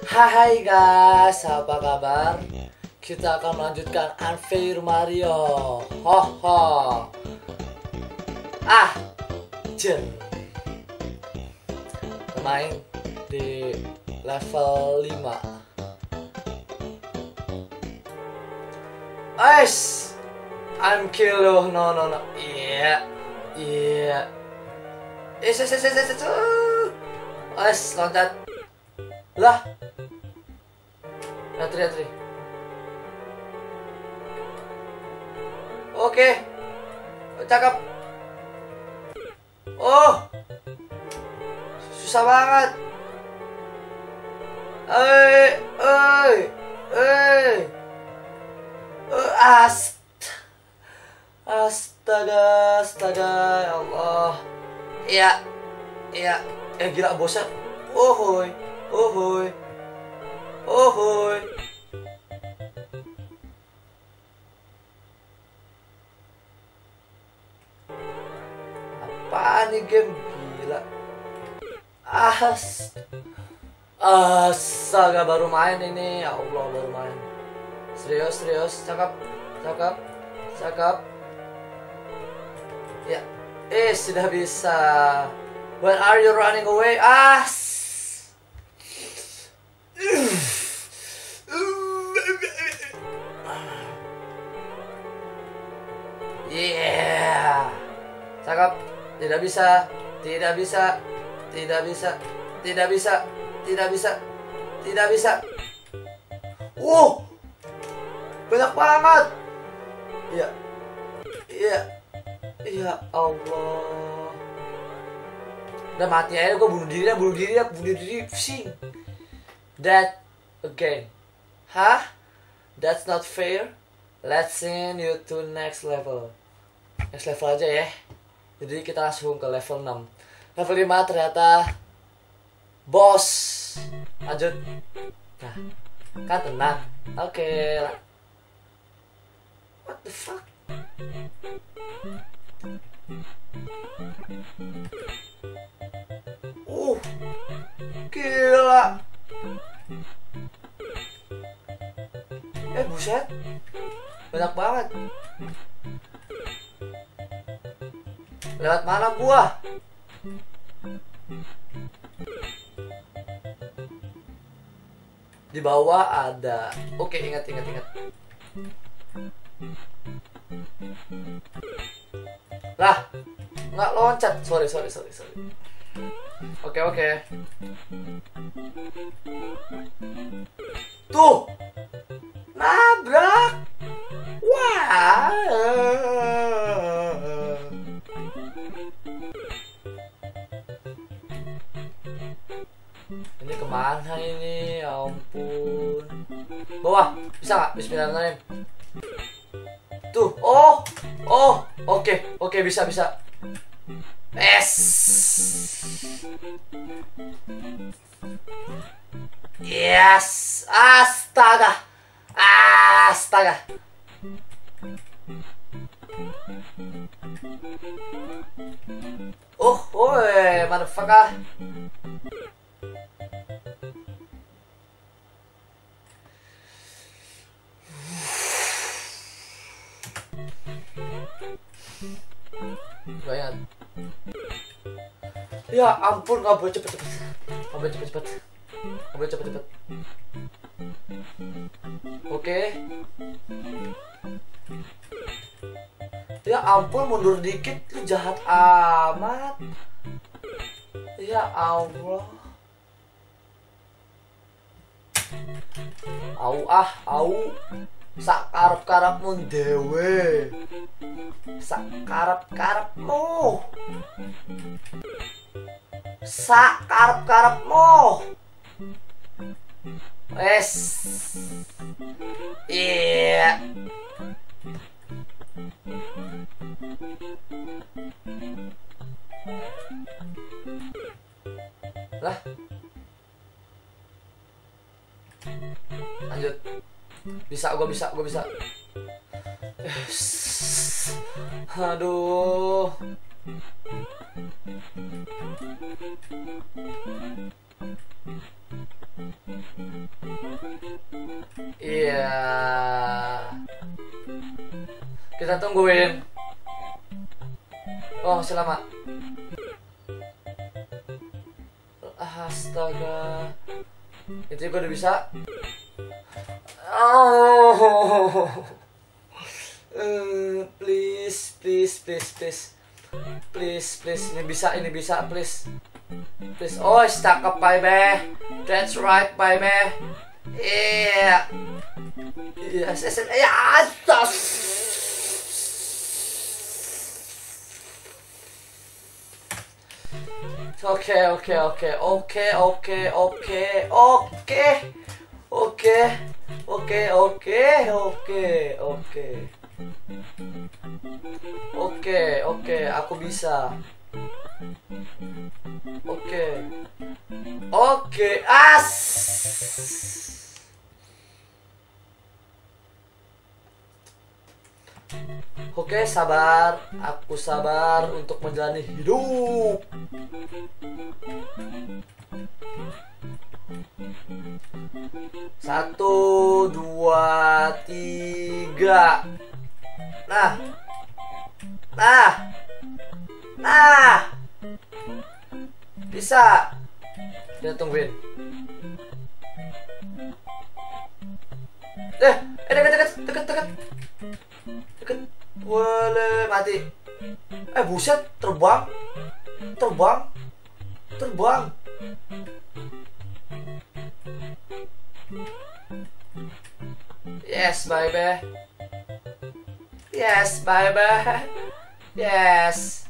Hai guys, apa kabar? Kita akan melanjutkan Unfair Mario. Ho. Jen. Main di level 5. I'm kill you. No. Iya. Loncat. Lah. Tri. Oke. Cakep. Oh. Susah banget. Astaga, ya Allah. Iya. Gila bosan. Ohoy. Apaan nih game gila. Astaga, baru main ini. Ya Allah, baru main. Serius. Cakep. Ya. Sudah bisa. When are you running away? Yeah. Cakep. Tidak bisa. Banyak banget. Iya. Ya Allah. Udah mati aja, gue bunuh diri, pusing. That again. That's not fair. Let's send you to next level. Next level aja ya. Jadi kita langsung ke level 6. Level 5 ternyata boss. Lanjut. Nah, kan tenang. Oke. What the fuck? Gila. Buset. Banyak banget. Lewat mana gua? Di bawah ada. Oke, ingat. Lah, nggak loncat. Sorry. Oke. Tuh, nabrak. Wah. Ini kemana ini? Ya ampun. Bawah, bisa nggak? Bismillahirrahmanirrahim. Tuh, oke, bisa. Yes, astaga. Motherfucker. Banyak. Ya ampun, nggak boleh cepet. Oke. Ya ampun, mundur dikit, lu jahat amat. Ya Allah. Au. Sakarep-karepmu dewe. Sakarep-karepmu. Iya. Lah. Lanjut. Gue bisa. Aduh. Iya. Kita tungguin. Oh, masih lama. Astaga. Itu gue udah bisa. Oh. Please. Ini bisa, please. Oh, cakep, baby. That's right, baby. Yeah. Yes. Oke. Oke, aku bisa. Oke, Oke, sabar. Aku sabar untuk menjalani hidup. Satu, dua, tiga. Nah. Bisa. Kita tungguin. Deket. Boleh mati. Buset, terbang. Yes, baby. Yes.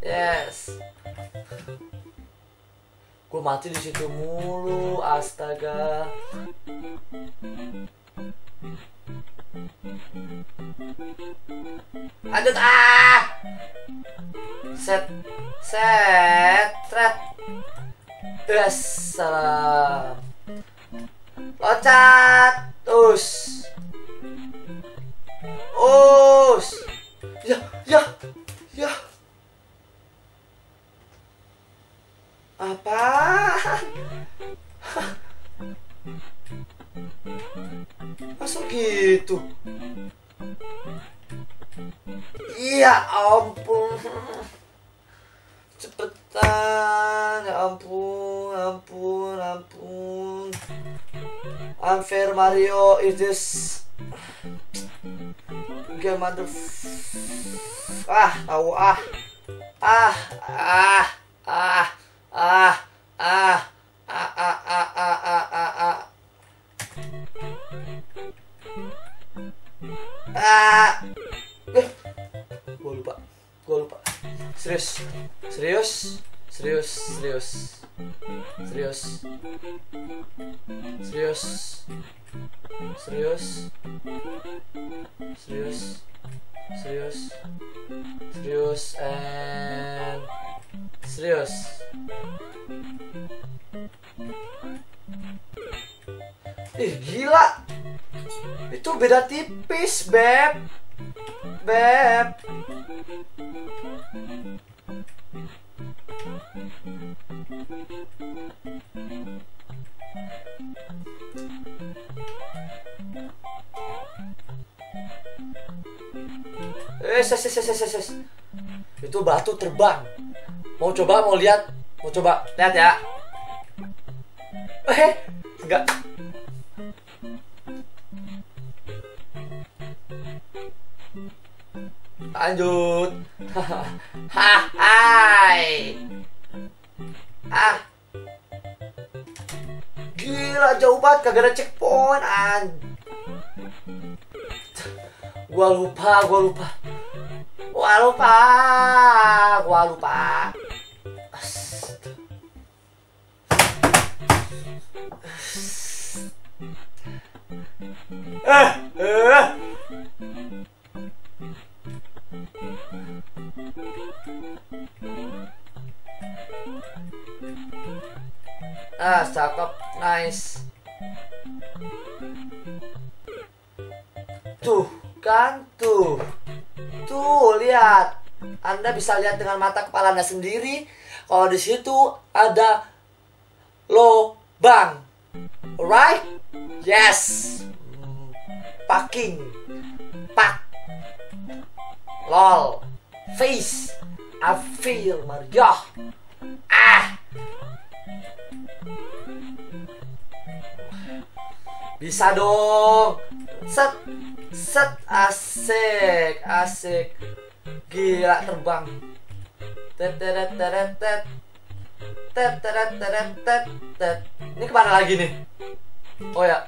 Gue mati di situ mulu, astaga. Lanjut, set. Yes, salam. Loncat. Ya. Apaan? Masa gitu? Ya ampun. Cepetan. Ya ampun. Unfair Mario, it is game mother. Gue lupa. Serius. Gila. Itu beda tipis, Beb. Itu batu terbang. Mau lihat ya. Enggak. Lanjut. Hai. Gila, jauh banget, kagak ada checkpoint. Gua lupa. Cakep, nice. Tuh, lihat. Anda bisa lihat dengan mata kepala Anda sendiri kalau di situ ada lobang. Alright? Yes. Packing. Pak. Lol. Face. I feel Mario. Ah. Bisa dong. Set. Set. Asik. Asik. Gila terbang. Tet tet tet tet. Tet tet tet tet tet. Ini kemana lagi nih? Oh ya.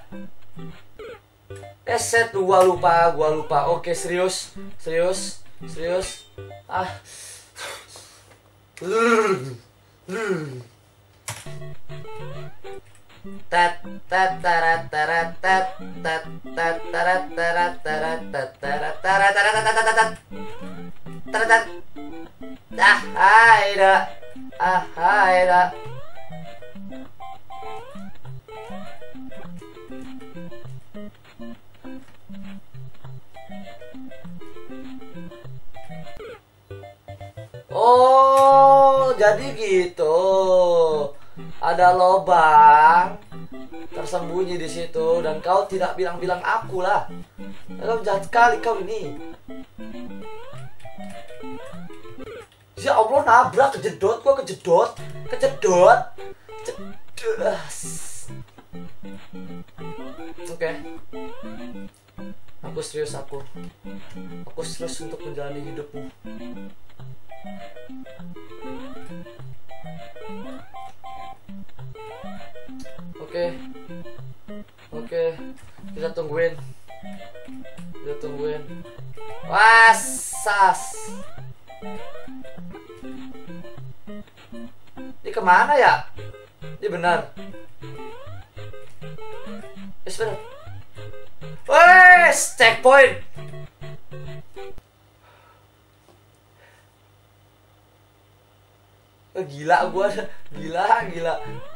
Set gua lupa. Oke, serius. Ah. Tet tet tarat tarat tet tet tet tarat tarat tarat tet tarat tarat tarat tarat. Ah, haida. Ah, haida. Oh, jadi gitu. Ada lobang tersembunyi di situ dan kau tidak bilang-bilang aku lah. Kau jahat sekali kau ini. Ya Allah, nabrak, kejedot. Oke. Aku serius untuk menjalani hidupmu. Oke, kita tungguin. Wasas. Ini kemana ya? Ini benar. Benar. Wes, checkpoint. Gila gua, gila.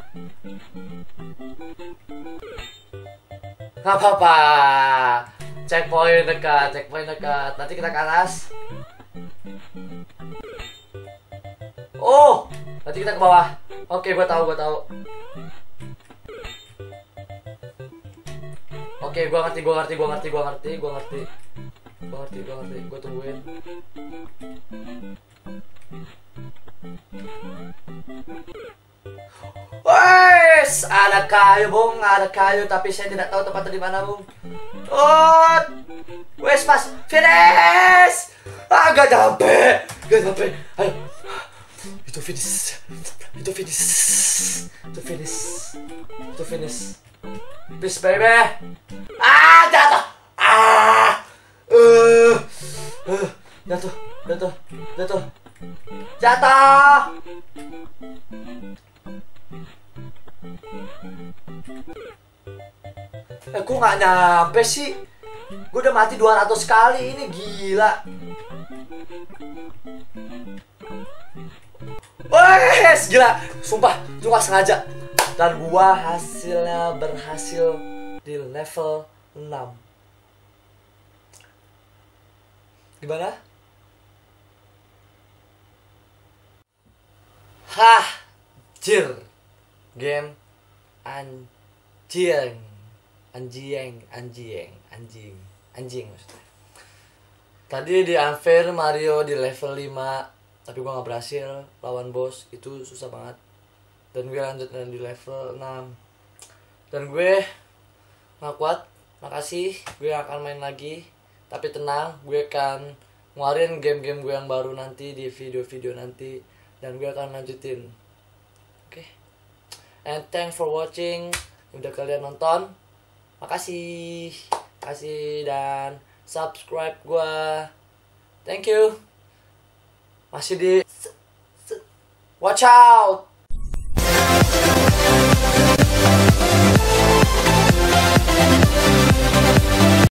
Gak apa-apa. Checkpoint dekat. Nanti kita ke atas. Oh, nanti kita ke bawah. Oke, gua tahu. Oke, gua ngerti. Gua tungguin. Wes, ada kayu, Bung. Tapi saya tidak tahu tempatnya di mana, Bung. Oh, wes, pas finish. Gak sampai. Ayo, itu finish. Peace, baby. Jatuh. Jatuh. Gue gak nyampe sih. Gue udah mati 200 kali. Ini gila. Wes, gila. Sumpah, itu gak sengaja. Dan gua hasilnya berhasil di level 6. Gimana? Hah, jir. Game anjing maksudnya. Tadi di unfair Mario di level 5, tapi gua nggak berhasil lawan bos, itu susah banget. Dan gue lanjut di level 6. Dan gue nggak kuat. Makasih, gue akan main lagi. Tapi tenang, gue akan ngeluarin game-game gue yang baru nanti di video-video nanti. Dan gue akan lanjutin. Oke. And thanks for watching. Udah kalian nonton, makasih. Dan subscribe gue. Thank you. Masih di watch out.